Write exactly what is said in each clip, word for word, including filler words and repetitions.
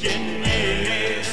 ¿Quién es?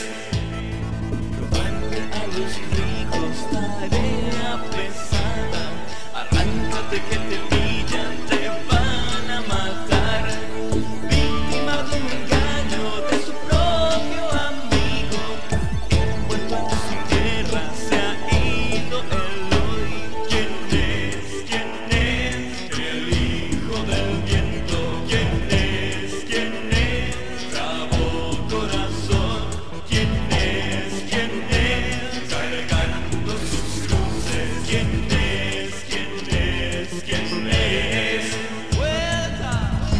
Vale a los ricos tarea pesada. Arráncate que te pillan, te van a matar. Víctima de un engaño de su propio amigo. Envuelto en su tierra se ha ido el hoy. ¿Quién es? ¿Quién es? El hijo del viento. ¿Quién es? ¿Quién es? Bravo corazón. ¿Quién es? ¿Quién es? Cargando sus cruces. ¿Quién es? ¿Quién es? ¿Quién es? ¡Vuelta!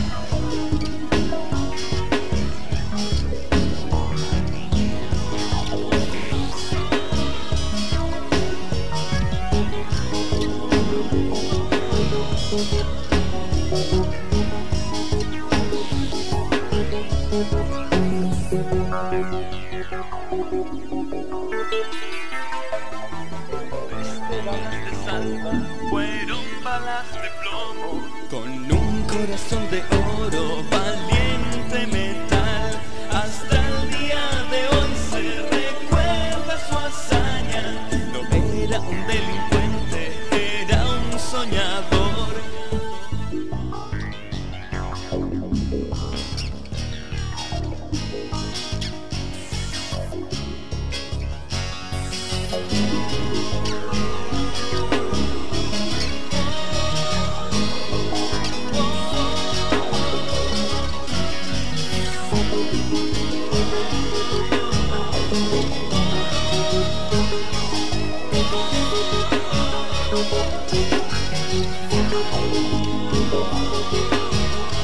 Este balas te salva, fueron balas de plomo. Con un corazón de oro, valiente metal. Hasta el día de hoy se recuerda su hazaña. No era un delincuente, era un soñador.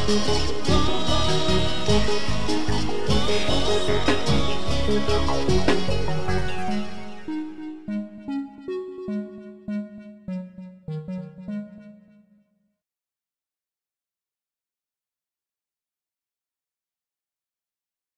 Oh,